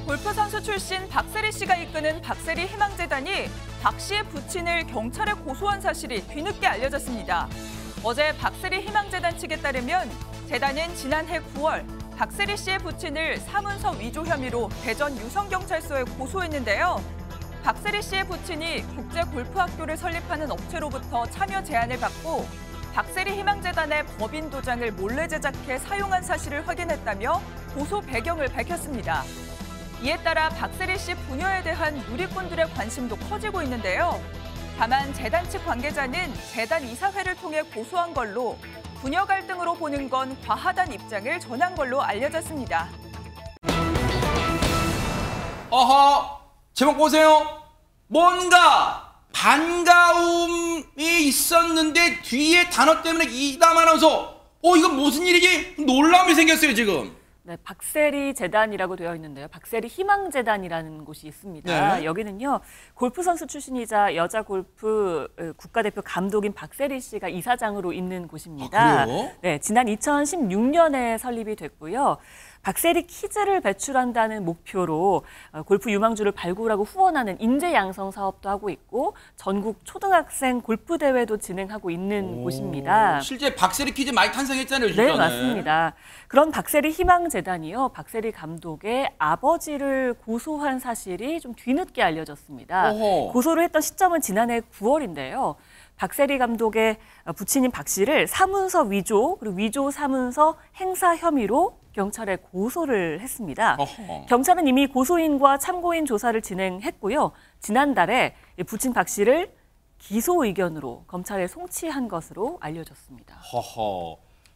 골프 선수 출신 박세리 씨가 이끄는 박세리 희망재단이 박 씨의 부친을 경찰에 고소한 사실이 뒤늦게 알려졌습니다. 어제 박세리 희망재단 측에 따르면 재단은 지난해 9월 박세리 씨의 부친을 사문서 위조 혐의로 대전 유성경찰서에 고소했는데요. 박세리 씨의 부친이 국제골프학교를 설립하는 업체로부터 참여 제안을 받고 박세리 희망재단의 법인 도장을 몰래 제작해 사용한 사실을 확인했다며 고소 배경을 밝혔습니다. 이에 따라 박세리 씨 부녀에 대한 누리꾼들의 관심도 커지고 있는데요. 다만 재단 측 관계자는 재단 이사회를 통해 고소한 걸로 부녀 갈등으로 보는 건 과하다는 입장을 전한 걸로 알려졌습니다. 어허, 제목 보세요. 뭔가 반가움이 있었는데 뒤에 단어 때문에 이담하면서 이거 무슨 일이지? 놀라움이 생겼어요, 지금. 네, 박세리 재단이라고 되어 있는데요. 박세리 희망재단이라는 곳이 있습니다. 네. 여기는요, 골프 선수 출신이자 여자 골프 국가대표 감독인 박세리 씨가 이사장으로 있는 곳입니다. 아, 그래요? 네, 지난 2016년에 설립이 됐고요. 박세리 키즈를 배출한다는 목표로 골프 유망주를 발굴하고 후원하는 인재 양성 사업도 하고 있고 전국 초등학생 골프 대회도 진행하고 있는 곳입니다. 실제 박세리 퀴즈 많이 탄생했잖아요, 진짜. 네, 맞습니다. 그런 박세리 희망재단이요, 박세리 감독의 아버지를 고소한 사실이 좀 뒤늦게 알려졌습니다. 어허. 고소를 했던 시점은 지난해 9월인데요. 박세리 감독의 부친인 박 씨를 사문서 위조, 그리고 위조 사문서 행사 혐의로 경찰에 고소를 했습니다. 어허. 경찰은 이미 고소인과 참고인 조사를 진행했고요. 지난달에 부친 박 씨를 기소 의견으로 검찰에 송치한 것으로 알려졌습니다. 허허.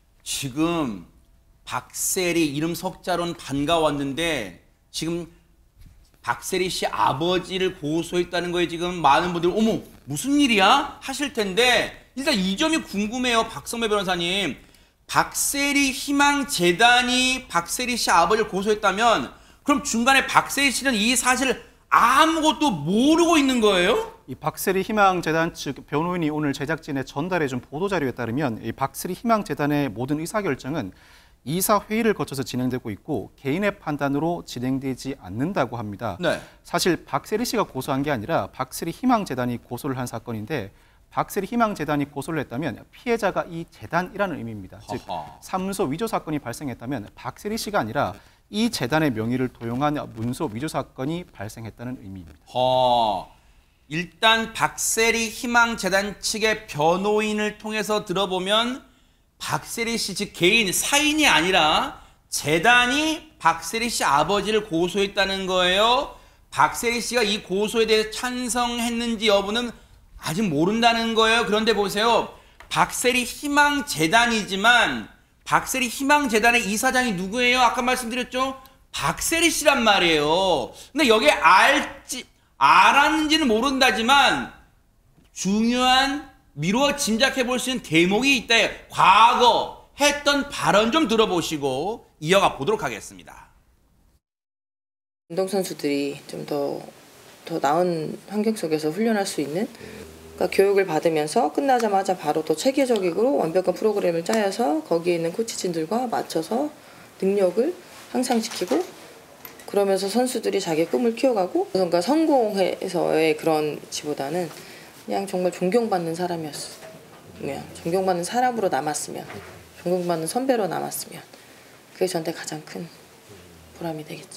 지금 박세리 이름 석자로는 반가웠는데 지금 박세리 씨 아버지를 고소했다는 거에 지금 많은 분들이 어머 무슨 일이야? 하실 텐데 일단 이 점이 궁금해요. 박성배 변호사님. 박세리 희망재단이 박세리 씨 아버지를 고소했다면 그럼 중간에 박세리 씨는 이 사실을 아무것도 모르고 있는 거예요? 이 박세리 희망재단 측 변호인이 오늘 제작진에 전달해준 보도자료에 따르면 이 박세리 희망재단의 모든 의사결정은 이사회의를 거쳐서 진행되고 있고 개인의 판단으로 진행되지 않는다고 합니다. 네. 사실 박세리 씨가 고소한 게 아니라 박세리 희망재단이 고소를 한 사건인데 박세리 희망재단이 고소를 했다면 피해자가 이 재단이라는 의미입니다. 즉 사문서 위조 사건이 발생했다면 박세리 씨가 아니라 이 재단의 명의를 도용한 문서 위조 사건이 발생했다는 의미입니다. 일단 박세리 희망재단 측의 변호인을 통해서 들어보면 박세리 씨 즉 개인 사인이 아니라 재단이 박세리 씨 아버지를 고소했다는 거예요. 박세리 씨가 이 고소에 대해 찬성했는지 여부는 아직 모른다는 거예요. 그런데 보세요. 박세리 희망재단이지만 박세리 희망재단의 이사장이 누구예요? 아까 말씀드렸죠? 박세리 씨란 말이에요. 근데 여기에 알았는지는 모른다지만 중요한 미루어 짐작해 볼 수 있는 대목이 있다. 과거 했던 발언 좀 들어보시고 이어가 보도록 하겠습니다. 운동선수들이 좀 더 나은 환경 속에서 훈련할 수 있는 그러니까 교육을 받으면서 끝나자마자 바로 더 체계적이고 완벽한 프로그램을 짜여서 거기에 있는 코치진들과 맞춰서 능력을 향상시키고 그러면서 선수들이 자기 꿈을 키워가고 그러니까 성공해서의 그런 지보다는 그냥 정말 존경받는 사람이었으면 존경받는 사람으로 남았으면 존경받는 선배로 남았으면 그게 저한테 가장 큰 보람이 되겠죠.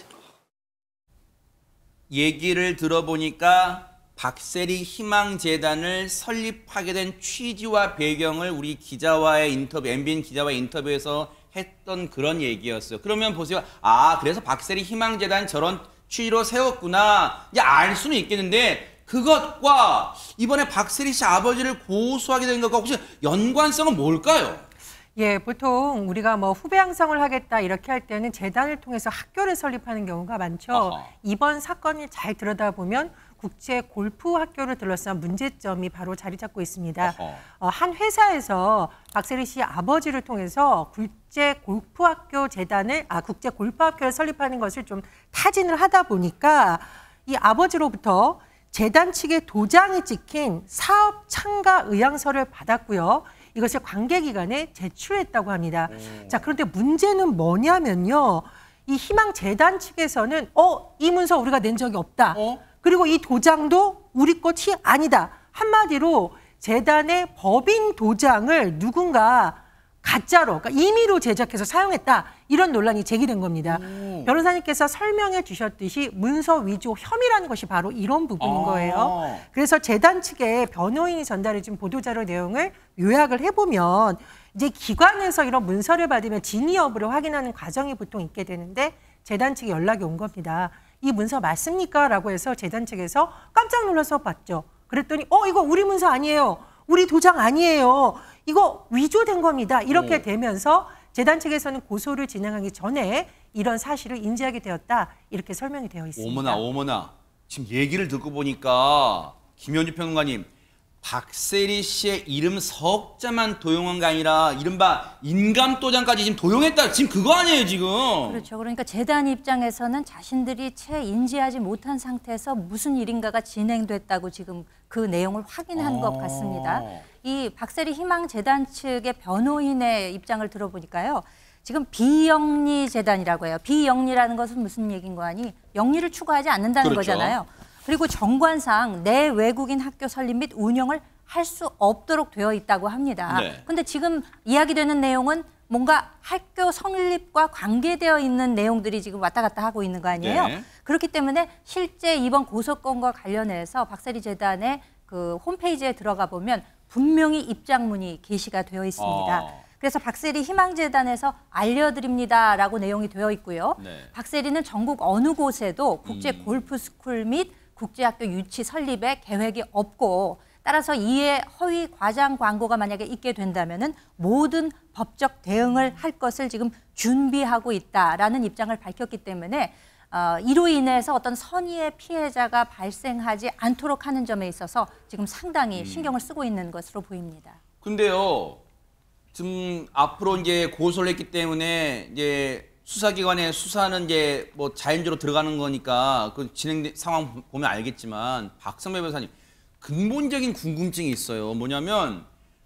얘기를 들어보니까 박세리 희망재단을 설립하게 된 취지와 배경을 우리 기자와의 인터뷰, MBN 기자와의 인터뷰에서 했던 그런 얘기였어요. 그러면 보세요. 그래서 박세리 희망재단 저런 취지로 세웠구나. 이제 알 수는 있겠는데 그것과 이번에 박세리 씨 아버지를 고소하게 된 것과 혹시 연관성은 뭘까요? 예, 보통 우리가 뭐 후배 양성을 하겠다 이렇게 할 때는 재단을 통해서 학교를 설립하는 경우가 많죠. 어허. 이번 사건을 잘 들여다보면 국제 골프 학교를 둘러싼 문제점이 바로 자리 잡고 있습니다. 한 회사에서 박세리 씨 아버지를 통해서 국제 골프학교 를 설립하는 것을 좀 타진을 하다 보니까 이 아버지로부터 재단 측의 도장이 찍힌 사업 참가 의향서를 받았고요. 이것을 관계기관에 제출했다고 합니다. 자, 그런데 문제는 뭐냐면요. 이 희망재단 측에서는 이 문서 우리가 낸 적이 없다. 그리고 이 도장도 우리 것이 아니다. 한마디로 재단의 법인 도장을 누군가 가짜로, 그러니까 임의로 제작해서 사용했다. 이런 논란이 제기된 겁니다. 변호사님께서 설명해 주셨듯이 문서 위조 혐의라는 것이 바로 이런 부분인 거예요. 그래서 재단 측에 변호인이 전달해 준 보도자료 내용을 요약을 해보면 이제 기관에서 이런 문서를 받으면 진위 여부를 확인하는 과정이 보통 있게 되는데 재단 측에 연락이 온 겁니다. 이 문서 맞습니까? 라고 해서 재단 측에서 깜짝 놀라서 봤죠. 그랬더니 이거 우리 문서 아니에요. 우리 도장 아니에요. 이거 위조된 겁니다. 이렇게 되면서 재단 측에서는 고소를 진행하기 전에 이런 사실을 인지하게 되었다. 이렇게 설명이 되어 있습니다. 어머나. 지금 얘기를 듣고 보니까 김현주 평론가님, 박세리 씨의 이름 석자만 도용한 게 아니라 이른바 인감도장까지 지금 도용했다. 지금 그거 아니에요, 지금? 그렇죠. 그러니까 재단 입장에서는 자신들이 채 인지하지 못한 상태에서 무슨 일인가가 진행됐다고 지금 그 내용을 확인한 것 같습니다. 이 박세리 희망재단 측의 변호인의 입장을 들어보니까요. 지금 비영리 재단이라고 해요. 비영리라는 것은 무슨 얘기인 거 아니? 영리를 추구하지 않는다는 그렇죠. 거잖아요. 그리고 정관상 내 외국인 학교 설립 및 운영을 할 수 없도록 되어 있다고 합니다. 그런데 지금 이야기되는 내용은 뭔가 학교 성립과 관계되어 있는 내용들이 지금 왔다 갔다 하고 있는 거 아니에요? 그렇기 때문에 실제 이번 고소건과 관련해서 박세리 재단의 그 홈페이지에 들어가 보면 분명히 입장문이 게시가 되어 있습니다. 그래서 박세리 희망재단에서 알려드립니다라고 내용이 되어 있고요. 박세리는 전국 어느 곳에도 국제 골프 스쿨 및 국제학교 유치 설립에 계획이 없고 따라서 이에 허위 과장 광고가 만약에 있게 된다면은 모든 법적 대응을 할 것을 지금 준비하고 있다라는 입장을 밝혔기 때문에 이로 인해서 어떤 선의의 피해자가 발생하지 않도록 하는 점에 있어서 지금 상당히 신경을 쓰고 있는 것으로 보입니다. 근데요, 지금 앞으로 이제 고소를 했기 때문에 이제 수사기관의 수사는 이제 뭐 자연적으로 들어가는 거니까 그 진행 상황 보면 알겠지만 박성배 변호사님, 근본적인 궁금증이 있어요. 뭐냐면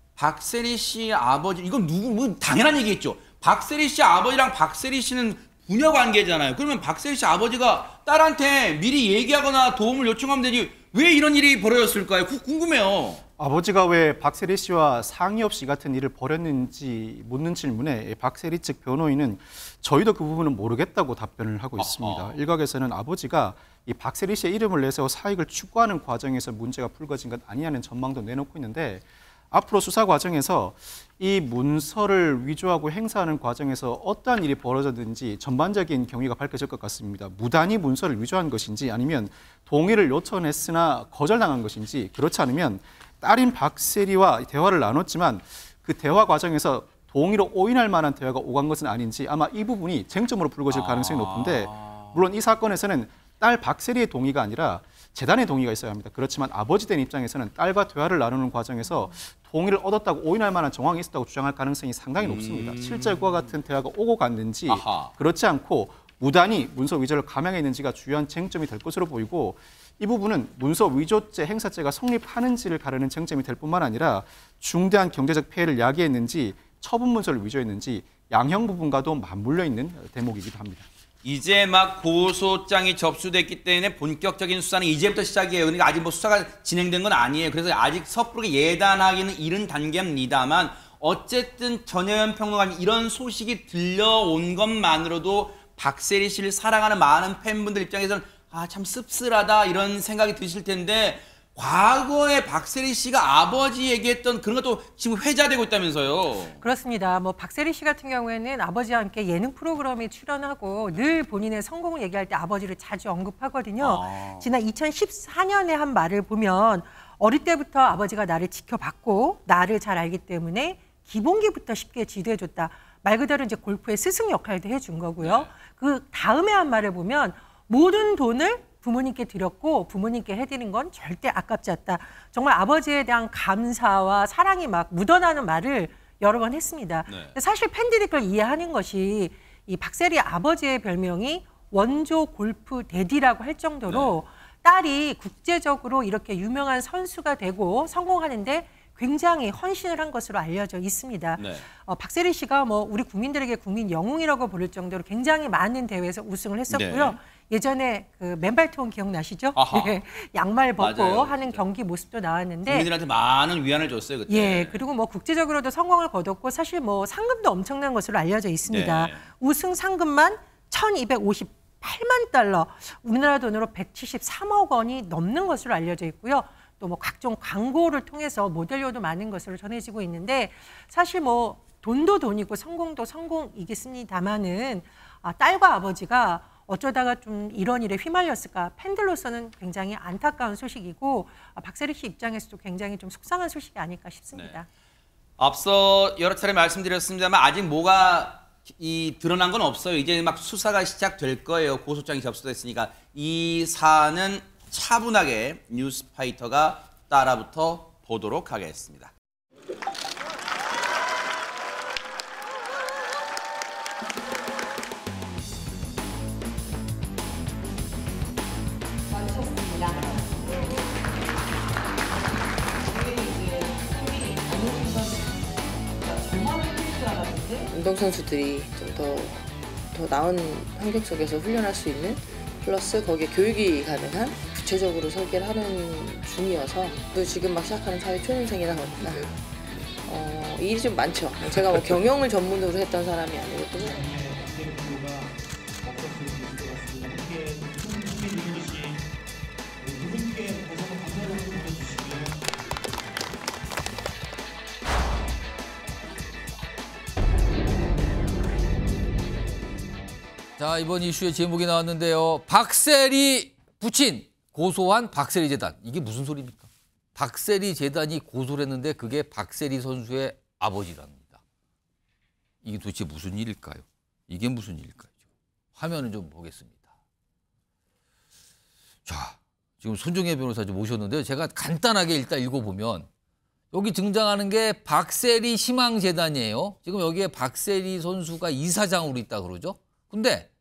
박세리 씨 아버지, 이건 뭐 당연한 얘기겠죠. 박세리 씨 아버지랑 박세리 씨는 부녀 관계잖아요. 그러면 박세리 씨 아버지가 딸한테 미리 얘기하거나 도움을 요청하면 되지 왜 이런 일이 벌어졌을까요? 궁금해요. 아버지가 왜 박세리 씨와 상의 없이 같은 일을 벌였는지 묻는 질문에 박세리 측 변호인은 저희도 그 부분은 모르겠다고 답변을 하고 있습니다. 일각에서는 아버지가 이 박세리 씨의 이름을 내세워 사익을 추구하는 과정에서 문제가 불거진 것 아니냐는 전망도 내놓고 있는데 앞으로 수사 과정에서 이 문서를 위조하고 행사하는 과정에서 어떠한 일이 벌어졌는지 전반적인 경위가 밝혀질 것 같습니다. 무단히 문서를 위조한 것인지 아니면 동의를 요청했으나 거절당한 것인지, 그렇지 않으면 딸인 박세리와 대화를 나눴지만 그 대화 과정에서 동의로 오인할 만한 대화가 오간 것은 아닌지 아마 이 부분이 쟁점으로 불거질 가능성이 높은데, 물론 이 사건에서는 딸 박세리의 동의가 아니라 재단의 동의가 있어야 합니다. 그렇지만 아버지 된 입장에서는 딸과 대화를 나누는 과정에서 동의를 얻었다고 오인할 만한 정황이 있었다고 주장할 가능성이 상당히 높습니다. 실제 그와 같은 대화가 오고 갔는지 그렇지 않고 무단히 문서 위조를 감행했는지가 주요한 쟁점이 될 것으로 보이고, 이 부분은 문서 위조죄, 행사죄가 성립하는지를 가르는 쟁점이 될 뿐만 아니라 중대한 경제적 피해를 야기했는지 처분 문서를 위조했는지 양형 부분과도 맞물려 있는 대목이기도 합니다. 이제 막 고소장이 접수됐기 때문에 본격적인 수사는 이제부터 시작이에요. 그러니까 아직 뭐 수사가 진행된 건 아니에요. 그래서 아직 섣부르게 예단하기는 이른 단계입니다만 어쨌든 전혜연 평론가님, 이런 소식이 들려온 것만으로도 박세리 씨를 사랑하는 많은 팬분들 입장에서는 참 씁쓸하다 이런 생각이 드실 텐데, 과거에 박세리 씨가 아버지 얘기했던 그런 것도 지금 회자되고 있다면서요. 그렇습니다. 뭐 박세리 씨 같은 경우에는 아버지와 함께 예능 프로그램에 출연하고 늘 본인의 성공을 얘기할 때 아버지를 자주 언급하거든요. 지난 2014년에 한 말을 보면 어릴 때부터 아버지가 나를 지켜봤고 나를 잘 알기 때문에 기본기부터 쉽게 지도해줬다. 말 그대로 이제 골프의 스승 역할도 해준 거고요. 그 다음에 한 말을 보면 모든 돈을 부모님께 드렸고 부모님께 해드린 건 절대 아깝지 않다. 정말 아버지에 대한 감사와 사랑이 막 묻어나는 말을 여러 번 했습니다. 사실 팬들이 그걸 이해하는 것이 이 박세리 아버지의 별명이 원조 골프 데디라고 할 정도로 딸이 국제적으로 이렇게 유명한 선수가 되고 성공하는데 굉장히 헌신을 한 것으로 알려져 있습니다. 네. 박세리 씨가 뭐 우리 국민들에게 국민 영웅이라고 부를 정도로 굉장히 많은 대회에서 우승을 했었고요. 네. 예전에 그 맨발 투혼 기억나시죠? 네. 양말 벗고 맞아요. 하는 경기 모습도 나왔는데 국민들한테 많은 위안을 줬어요 그때. 예, 그리고 뭐 국제적으로도 성공을 거뒀고 사실 뭐 상금도 엄청난 것으로 알려져 있습니다. 네. 우승 상금만 1,258만 달러, 우리나라 돈으로 173억 원이 넘는 것으로 알려져 있고요. 또 뭐 각종 광고를 통해서 모델료도 많은 것으로 전해지고 있는데 사실 뭐 돈도 돈이고 성공도 성공이겠습니다마는 딸과 아버지가 어쩌다가 좀 이런 일에 휘말렸을까 팬들로서는 굉장히 안타까운 소식이고 박세리 씨 입장에서도 굉장히 좀 속상한 소식이 아닐까 싶습니다. 네. 앞서 여러 차례 말씀드렸습니다만 아직 뭐가 드러난 건 없어요. 이제 막 수사가 시작될 거예요. 고소장이 접수됐으니까 이 사안은 차분하게 뉴스파이터가 따라붙어 보도록 하겠습니다. 운동선수들이 좀 더 나은 환경 속에서 훈련할 수 있는 플러스 거기에 교육이 가능한 구체적으로 설계를 하는 중이어서 또 지금 막 시작하는 사회 초년생이라 그렇구나. 일이 좀 많죠. 제가 뭐 경영을 전문으로 했던 사람이 아니고 또 자, 이번 이슈의 제목이 나왔는데요. 박세리 부친 고소한 박세리 재단. 이게 무슨 소리입니까? 박세리 재단이 고소를 했는데 그게 박세리 선수의 아버지랍니다. 이게 도대체 무슨 일일까요? 이게 무슨 일일까요? 화면을 좀 보겠습니다. 자, 지금 손정혜 변호사 좀 모셨는데요. 제가 간단하게 일단 읽어보면 여기 등장하는 게 박세리 희망재단이에요. 지금 여기에 박세리 선수가 이사장으로 있다 그러죠. 근데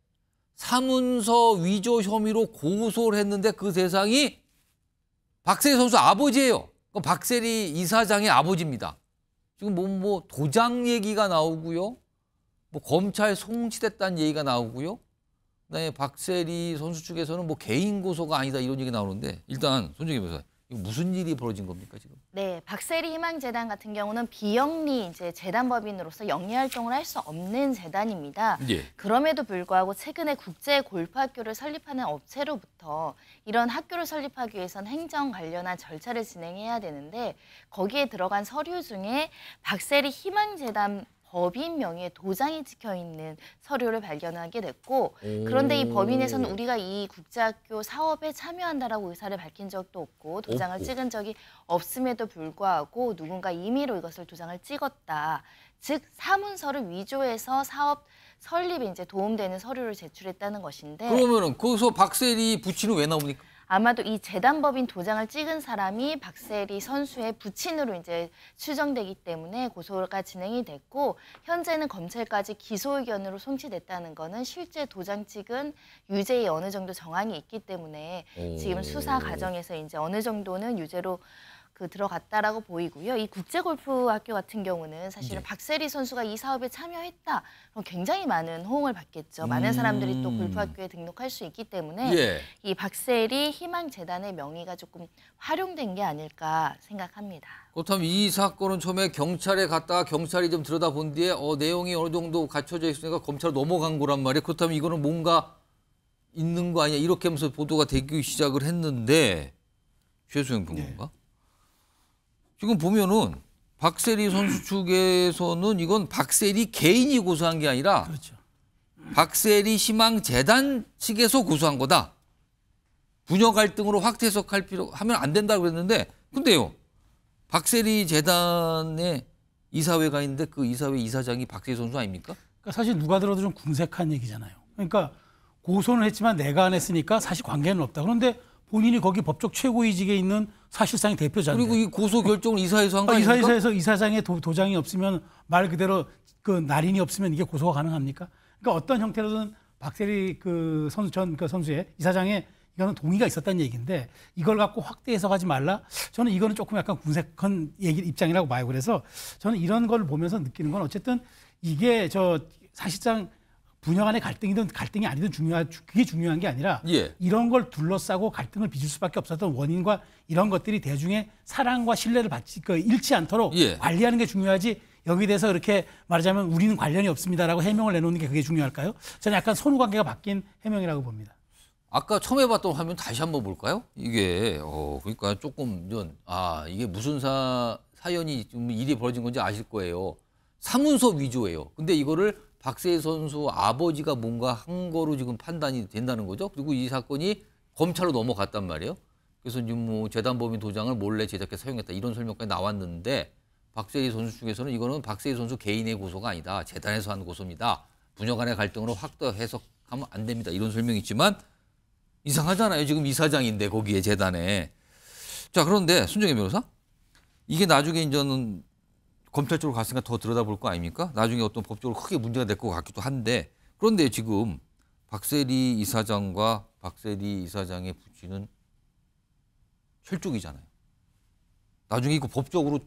사문서 위조 혐의로 고소를 했는데 그 대상이 박세리 선수 아버지예요. 박세리 이사장의 아버지입니다. 지금 뭐 도장 얘기가 나오고요. 뭐 검찰 송치됐다는 얘기가 나오고요. 그다음에 박세리 선수 측에서는 뭐 개인 고소가 아니다 이런 얘기 나오는데 일단 손정혜 변호사 이거 무슨 일이 벌어진 겁니까 지금? 네, 박세리 희망재단 같은 경우는 비영리 이제 재단법인으로서 영리 활동을 할 수 없는 재단입니다. 예. 그럼에도 불구하고 최근에 국제 골프학교를 설립하는 업체로부터 이런 학교를 설립하기 위해서는 행정 관련한 절차를 진행해야 되는데 거기에 들어간 서류 중에 박세리 희망재단 법인 명의의 도장이 찍혀 있는 서류를 발견하게 됐고 그런데 이 법인에서는 우리가 이 국제학교 사업에 참여한다라고 의사를 밝힌 적도 없고 도장을 찍은 적이 없음에도 불구하고 누군가 임의로 이것을 도장을 찍었다. 즉 사문서를 위조해서 사업 설립에 이제 도움되는 서류를 제출했다는 것인데 그러면은 거기서 박세리 부친은 왜 나옵니까? 아마도 이 재단법인 도장을 찍은 사람이 박세리 선수의 부친으로 이제 추정되기 때문에 고소가 진행이 됐고 현재는 검찰까지 기소 의견으로 송치됐다는 거는 실제 도장 찍은 유죄의 어느 정도 정황이 있기 때문에 지금 수사 과정에서 이제 어느 정도는 유죄로 들어갔다라고 보이고요. 이 국제골프학교 같은 경우는 사실은 박세리 선수가 이 사업에 참여했다. 그럼 굉장히 많은 호응을 받겠죠. 많은 사람들이 또 골프학교에 등록할 수 있기 때문에 이 박세리 희망재단의 명의가 조금 활용된 게 아닐까 생각합니다. 그렇다면 이 사건은 처음에 경찰에 갔다가 경찰이 좀 들여다본 뒤에 내용이 어느 정도 갖춰져 있으니까 검찰로 넘어간 거란 말이에요. 그렇다면 이거는 뭔가 있는 거 아니야? 이렇게 하면서 보도가 되기 시작을 했는데 최수영 평론가? 지금 보면은 박세리 선수 측에서는 이건 박세리 개인이 고소한 게 아니라 그렇죠. 박세리 희망재단 측에서 고소한 거다. 부녀 갈등으로 확대 해석할 하면 안 된다고 그랬는데 근데요. 박세리 재단에 이사회가 있는데 그 이사회 이사장이 박세리 선수 아닙니까? 그러니까 사실 누가 들어도 좀 궁색한 얘기잖아요. 그러니까 고소는 했지만 내가 안 했으니까 사실 관계는 없다. 그런데 본인이 거기 법적 최고위직에 있는 사실상의 대표자인데. 그리고 이 고소 결정을 이사회에서 한 거 아닙니까? 이사회에서 이사장의 도장이 없으면 말 그대로 그 날인이 없으면 이게 고소가 가능합니까? 그러니까 어떤 형태로든 박세리 그 선수 전 그 선수의 이사장의 이거는 동의가 있었다는 얘기인데 이걸 갖고 확대 해석하지 말라. 저는 이거는 조금 약간 궁색한 입장이라고 봐요. 그래서 저는 이런 걸 보면서 느끼는 건 어쨌든 이게 사실상 부녀 간의 갈등이든 갈등이 아니든 그게 중요한 게 아니라 예. 이런 걸 둘러싸고 갈등을 빚을 수밖에 없었던 원인과 이런 것들이 대중의 사랑과 신뢰를 잃지 않도록 예. 관리하는 게 중요하지 여기에 대해서 이렇게 말하자면 우리는 관련이 없습니다라고 해명을 내놓는 게 그게 중요할까요? 저는 약간 선후관계가 바뀐 해명이라고 봅니다. 아까 처음에 봤던 화면 다시 한번 볼까요? 이게 그러니까 조금 이게 무슨 사연이 좀 일이 벌어진 건지 아실 거예요. 사문서 위조예요. 근데 이거를 박세리 선수 아버지가 뭔가 한 거로 지금 판단이 된다는 거죠. 그리고 이 사건이 검찰로 넘어갔단 말이에요. 그래서 지금 뭐 재단법인 도장을 몰래 제작해 사용했다 이런 설명까지 나왔는데 박세리 선수 중에서는 이거는 박세리 선수 개인의 고소가 아니다. 재단에서 한 고소입니다. 부녀 간의 갈등으로 확대 해석하면 안 됩니다. 이런 설명이 있지만 이상하잖아요. 지금 이사장인데 거기에 재단에. 자, 그런데 손정혜 변호사 이게 나중에 이제는 검찰 쪽으로 갔으니까 더 들여다볼 거 아닙니까? 나중에 어떤 법적으로 크게 문제가 될 것 같기도 한데 그런데 지금 박세리 이사장과 박세리 이사장의 부친은 혈족이잖아요. 나중에 이거 법적으로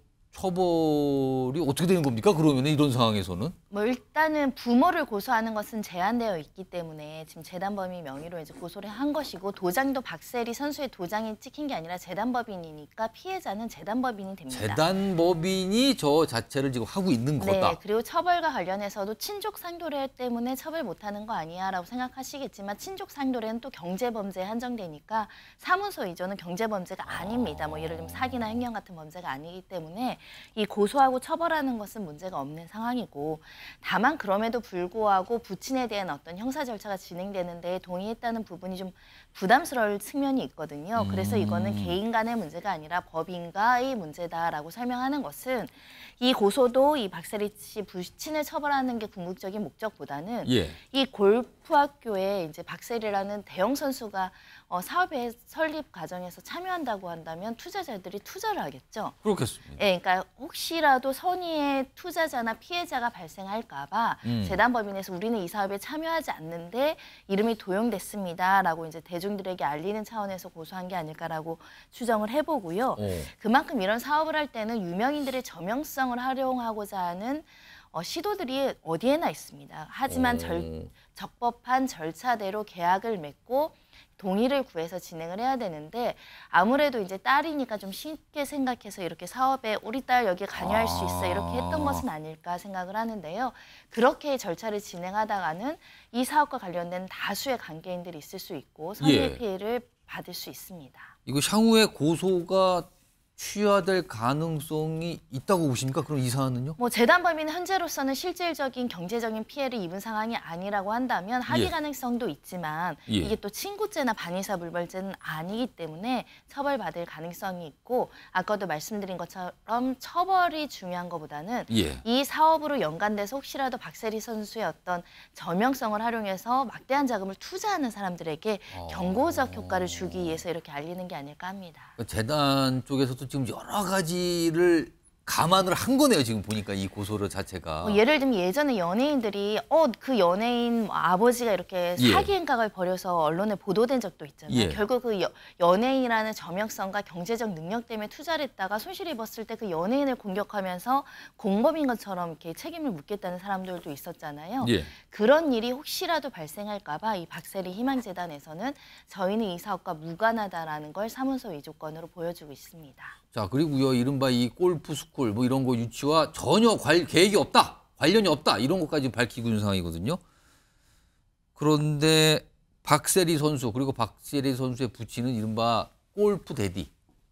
처벌이 어떻게 되는 겁니까? 그러면 이런 상황에서는? 뭐 일단은 부모를 고소하는 것은 제한되어 있기 때문에 지금 재단법인 명의로 이제 고소를 한 것이고 도장도 박세리 선수의 도장이 찍힌 게 아니라 재단법인이니까 피해자는 재단법인이 됩니다. 재단법인이 저 자체를 지금 하고 있는 거다. 네, 그리고 처벌과 관련해서도 친족 상도례 때문에 처벌 못하는 거 아니야라고 생각하시겠지만 친족 상도례는 또 경제범죄에 한정되니까 사문서 위조는 경제범죄가 아닙니다. 뭐 예를 들면 사기나 횡령 같은 범죄가 아니기 때문에 이 고소하고 처벌하는 것은 문제가 없는 상황이고 다만 그럼에도 불구하고 부친에 대한 어떤 형사 절차가 진행되는데 동의했다는 부분이 좀 부담스러울 측면이 있거든요. 그래서 이거는 개인 간의 문제가 아니라 법인과의 문제다라고 설명하는 것은 이 고소도 이 박세리 씨 부친을 처벌하는 게 궁극적인 목적보다는 이 골프학교에 이제 박세리라는 대형 선수가 사업의 설립 과정에서 참여한다고 한다면 투자자들이 투자를 하겠죠. 그렇겠습니다. 네, 그러니까 혹시라도 선의의 투자자나 피해자가 발생할까 봐 재단법인에서 우리는 이 사업에 참여하지 않는데 이름이 도용됐습니다라고 이제 대중들에게 알리는 차원에서 고소한 게 아닐까라고 추정을 해보고요. 그만큼 이런 사업을 할 때는 유명인들의 저명성을 활용하고자 하는 시도들이 어디에나 있습니다. 하지만 적법한 절차대로 계약을 맺고 동의를 구해서 진행을 해야 되는데 아무래도 이제 딸이니까 좀 쉽게 생각해서 이렇게 사업에 우리 딸 여기에 관여할 수 있어 이렇게 했던 것은 아닐까 생각을 하는데요. 그렇게 절차를 진행하다가는 이 사업과 관련된 다수의 관계인들이 있을 수 있고 선의 피해를 받을 수 있습니다. 이거 향후에 고소가 취하될 가능성이 있다고 보십니까? 그럼 이 사안은요? 뭐 재단법인은 현재로서는 실질적인 경제적인 피해를 입은 상황이 아니라고 한다면 합의 가능성도 있지만 이게 또 친고죄나 반의사 불벌죄는 아니기 때문에 처벌받을 가능성이 있고 아까도 말씀드린 것처럼 처벌이 중요한 것보다는 이 사업으로 연관돼서 혹시라도 박세리 선수의 어떤 저명성을 활용해서 막대한 자금을 투자하는 사람들에게 경고적 효과를 주기 위해서 이렇게 알리는 게 아닐까 합니다. 재단 쪽에서도 지금 여러 가지를 감안을 한 거네요. 지금 보니까 이 고소를 자체가. 예를 들면 예전에 연예인들이 그 연예인 아버지가 이렇게 사기 행각을 벌여서 언론에 보도된 적도 있잖아요. 결국 그 연예인이라는 저명성과 경제적 능력 때문에 투자를 했다가 손실을 입었을 때 그 연예인을 공격하면서 공범인 것처럼 이렇게 책임을 묻겠다는 사람들도 있었잖아요. 그런 일이 혹시라도 발생할까 봐 이 박세리 희망재단에서는 저희는 이 사업과 무관하다라는 걸 사문서 위조건으로 보여주고 있습니다. 자, 그리고요, 이른바 이 골프 스쿨 뭐 이런 거 유치와 전혀 계획이 없다, 관련이 없다 이런 것까지 밝히고 있는 상황이거든요. 그런데 박세리 선수 그리고 박세리 선수의 부친은 이른바 골프 대디.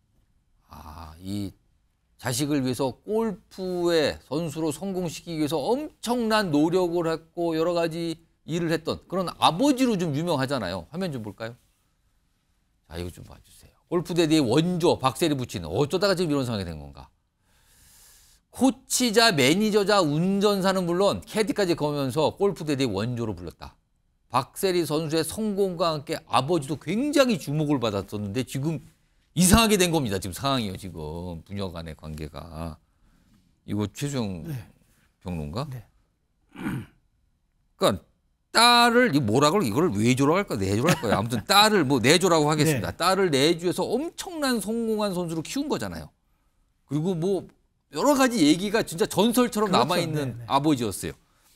이 자식을 위해서 골프의 선수로 성공시키기 위해서 엄청난 노력을 했고 여러 가지 일을 했던 그런 아버지로 좀 유명하잖아요. 화면 좀 볼까요? 자, 이거 좀 봐주세요. 골프대디의 원조 박세리 부친은 어쩌다가 지금 이런 상황이 된 건가? 코치자, 매니저자, 운전사는 물론 캐디까지 거면서 골프대디의 원조로 불렸다. 박세리 선수의 성공과 함께 아버지도 굉장히 주목을 받았었는데 지금 이상하게 된 겁니다. 지금 상황이요. 지금 부녀 간의 관계가. 이거 최수영 평론가? 그러니까 딸을 이걸 외조라고 할까 내조라고 할까요? 아무튼 딸을 뭐 내조라고 하겠습니다. 네. 딸을 내주에서 엄청난 성공한 선수로 키운 거잖아요. 그리고 뭐 여러 가지 얘기가 진짜 전설처럼 그렇죠. 남아있는 네. 아버지였어요.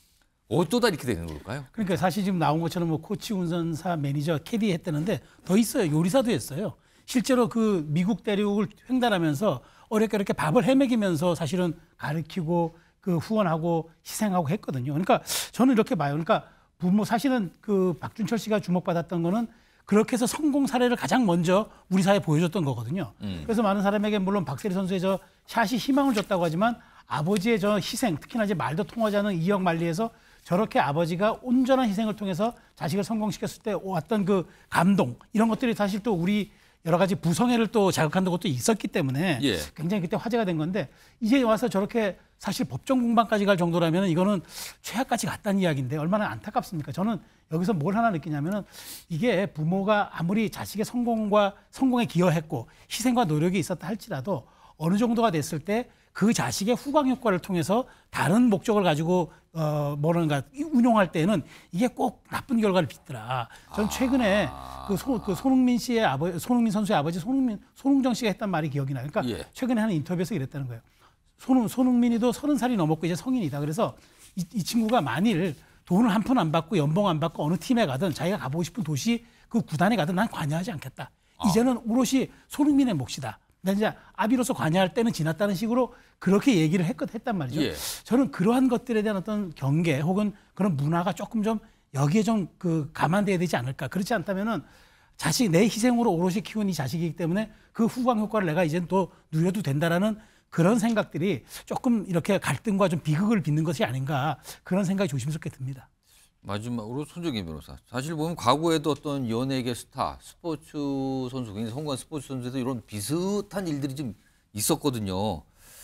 어쩌다 이렇게 되는 걸까요? 그러니까 사실 지금 나온 것처럼 뭐 코치, 운전사, 매니저, 캐디 했다는데 더 있어요. 요리사도 했어요. 실제로 그 미국 대륙을 횡단하면서 어렵게 이렇게 밥을 헤매기면서 사실은 가르치고 그 후원하고 희생하고 했거든요. 그러니까 저는 이렇게 봐요. 그러니까 부모 사실은 그 박준철 씨가 주목받았던 거는 그렇게 해서 성공 사례를 가장 먼저 우리 사회에 보여줬던 거거든요. 그래서 많은 사람에게 물론 박세리 선수의 저 샷이 희망을 줬다고 하지만 아버지의 저 희생, 특히나 이제 말도 통하지 않는 이역 만리에서 저렇게 아버지가 온전한 희생을 통해서 자식을 성공시켰을 때 왔던 그 감동 이런 것들이 사실 또 우리 여러 가지 부성애를 또 자극하는 것도 있었기 때문에 예. 굉장히 그때 화제가 된 건데 이제 와서 저렇게 사실 법정 공방까지 갈 정도라면 이거는 최악까지 갔다는 이야기인데 얼마나 안타깝습니까? 저는 여기서 뭘 하나 느끼냐면은 이게 부모가 아무리 자식의 성공에 기여했고 희생과 노력이 있었다 할지라도 어느 정도가 됐을 때 그 자식의 후광 효과를 통해서 다른 목적을 가지고 뭐랄까 운용할 때는 이게 꼭 나쁜 결과를 빚더라. 전 최근에 그 손흥민 씨의 아버지, 손흥민 선수의 아버지 손흥정 씨가 했던 말이 기억이 나요. 그러니까 예. 최근에 하는 인터뷰에서 이랬다는 거예요. 손흥민이도 30살이 넘었고 이제 성인이다. 그래서 이 친구가 만일 돈을 한 푼 안 받고 연봉 안 받고 어느 팀에 가든 자기가 가보고 싶은 도시 그 구단에 가든 난 관여하지 않겠다. 이제는 오롯이 손흥민의 몫이다. 난 이제 아비로서 관여할 때는 지났다는 식으로 그렇게 얘기를 했단 말이죠. 예. 저는 그러한 것들에 대한 어떤 경계 혹은 그런 문화가 조금 좀 여기에 좀 그 감안돼야 되지 않을까. 그렇지 않다면은 자식 내 희생으로 오롯이 키운 이 자식이기 때문에 그 후광 효과를 내가 이제 또 누려도 된다라는 그런 생각들이 조금 이렇게 갈등과 좀 비극을 빚는 것이 아닌가 그런 생각이 조심스럽게 듭니다. 마지막으로 손정혜 변호사. 사실 보면 과거에도 어떤 연예계 스타, 스포츠 선수, 굉장히 성공한 스포츠 선수에도 이런 비슷한 일들이 좀 있었거든요.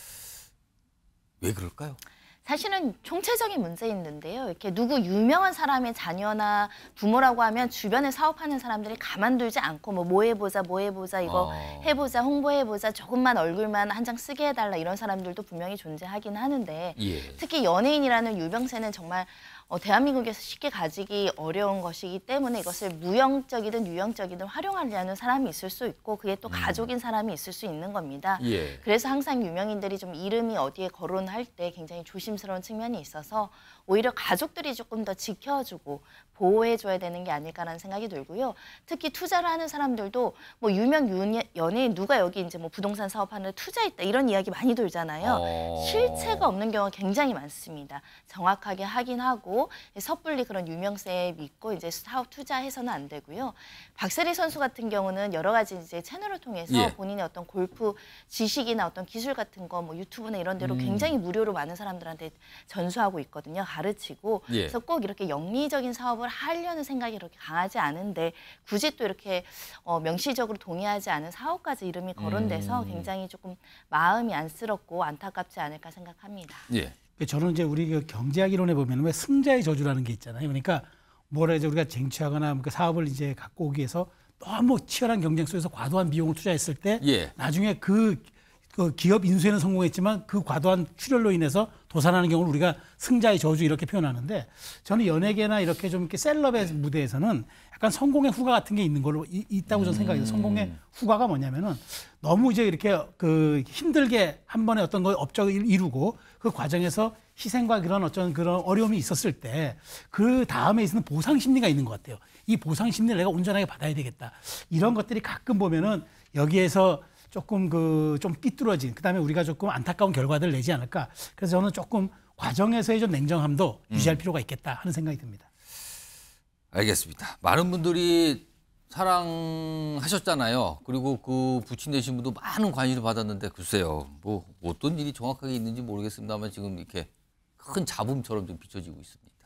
왜 그럴까요? 사실은 총체적인 문제 있는데요. 이렇게 누구 유명한 사람의 자녀나 부모라고 하면 주변에 사업하는 사람들이 가만두지 않고 뭐 해보자 이거 해보자 홍보해보자 조금만 얼굴만 한 장 쓰게 해달라 이런 사람들도 분명히 존재하긴 하는데 예. 특히 연예인이라는 유병세는 정말 대한민국에서 쉽게 가지기 어려운 것이기 때문에 이것을 무형적이든 유형적이든 활용하려는 사람이 있을 수 있고 그게 또 가족인 사람이 있을 수 있는 겁니다. 예. 그래서 항상 유명인들이 좀 이름이 어디에 거론할 때 굉장히 조심스러운 측면이 있어서 오히려 가족들이 조금 더 지켜주고 보호해줘야 되는 게 아닐까라는 생각이 들고요. 특히 투자를 하는 사람들도 뭐 유명 연예인 누가 여기 이제 뭐 부동산 사업하는데 투자했다 이런 이야기 많이 돌잖아요. 실체가 없는 경우가 굉장히 많습니다. 정확하게 확인하고 섣불리 그런 유명세에 믿고 이제 사업 투자해서는 안 되고요. 박세리 선수 같은 경우는 여러 가지 이제 채널을 통해서 예. 본인의 어떤 골프 지식이나 어떤 기술 같은 거 뭐 유튜브나 이런 데로 굉장히 무료로 많은 사람들한테 전수하고 있거든요. 가르치고. 예. 그래서 꼭 이렇게 영리적인 사업을 하려는 생각이 그렇게 강하지 않은데 굳이 또 이렇게 명시적으로 동의하지 않은 사업까지 이름이 거론돼서 굉장히 조금 마음이 안쓰럽고 안타깝지 않을까 생각합니다. 예. 저는 이제 우리 그 경제학 이론에 보면 왜 승자의 저주라는 게 있잖아요. 그러니까 뭐라 이제 우리가 쟁취하거나 그 사업을 이제 갖고 오기 위해서 너무 치열한 경쟁 속에서 과도한 비용을 투자했을 때 예. 나중에 그 기업 인수에는 성공했지만 그 과도한 출혈로 인해서 도산하는 경우를 우리가 승자의 저주 이렇게 표현하는데 저는 연예계나 이렇게 좀 이렇게 셀럽의 무대에서는 약간 성공의 후가 같은 게 있는 걸로 있다고 저는 생각해요. 성공의 후가가 뭐냐면은 너무 이제 이렇게 그 힘들게 한 번에 어떤 거 업적을 이루고 그 과정에서 희생과 그런 어떤 그런 어려움이 있었을 때 그 다음에 있는 보상 심리가 있는 것 같아요. 이 보상 심리를 내가 온전하게 받아야 되겠다. 이런 것들이 가끔 보면은 여기에서 조금 좀 삐뚤어진 그다음에 우리가 조금 안타까운 결과들을 내지 않을까. 그래서 저는 조금 과정에서의 좀 냉정함도 유지할 필요가 있겠다 하는 생각이 듭니다. 알겠습니다. 많은 분들이 사랑하셨잖아요. 그리고 그 부친 되신 분도 많은 관심을 받았는데 글쎄요. 뭐 어떤 일이 정확하게 있는지 모르겠습니다만 지금 이렇게 큰 잡음처럼 좀 비춰지고 있습니다.